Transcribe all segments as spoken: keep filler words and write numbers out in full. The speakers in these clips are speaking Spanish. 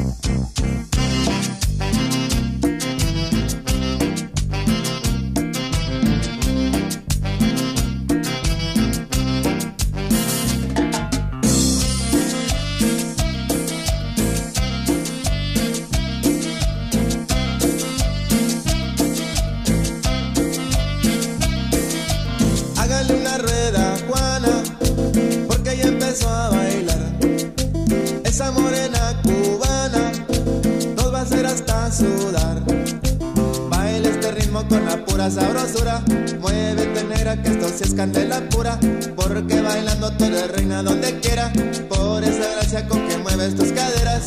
Hágale una rueda, Juana, porque ella empezó a bailar. Esa morena cubana nos va a hacer hasta sudar. Baila este ritmo con la pura sabrosura. Muévete, negra, que esto sí es candela pura, porque bailando tú eres reina donde quiera, por esa gracia con que mueves tus caderas.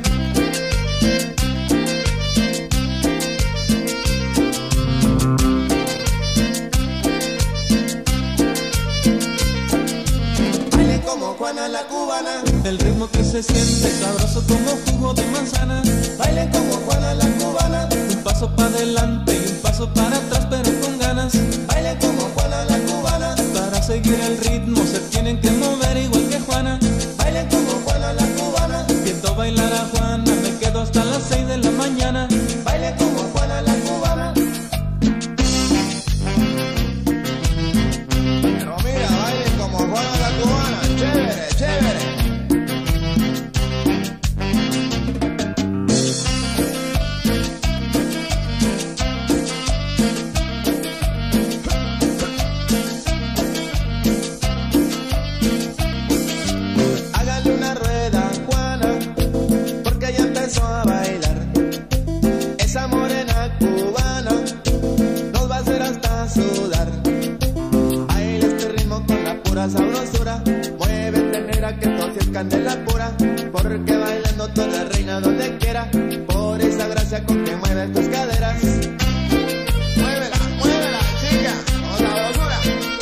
Como Juana la cubana, el ritmo que se siente sabroso como jugo de manzana. baile como Juana la cubana, Un paso para adelante y un paso para atrás, pero con ganas. baile como Juana la cubana, Para seguir el ritmo se tienen que mover igual que Juana. baile como Juana la cubana, Viendo bailar a Juana me quedo hasta las seis de la mañana. baile como Juana la cubana. Pero mira, baile como Juana la cubana, chévere, chévere. Hágale una rueda, Juana, porque ella empezó a bailar. Esa morena cubana nos va a hacer hasta sudar. Baila este ritmo con la pura sabrosura. Muévete, negra, que esto sí es candela pura, porque bailando tú eres reina donde quiera, por esa gracia con que mueves tus caderas. Muévela, muévela, chica, con sabrosura.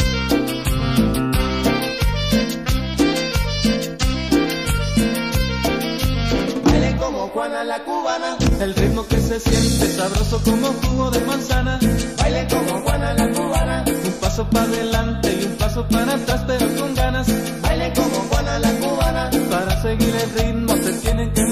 Baile como Juana la cubana, El ritmo que se siente sabroso como jugo de manzana. baile como Juana la cubana, Un paso para adelante y un paso para atrás, pero con ganas. baile como Juana la cubana, Para seguir el ritmo se tienen que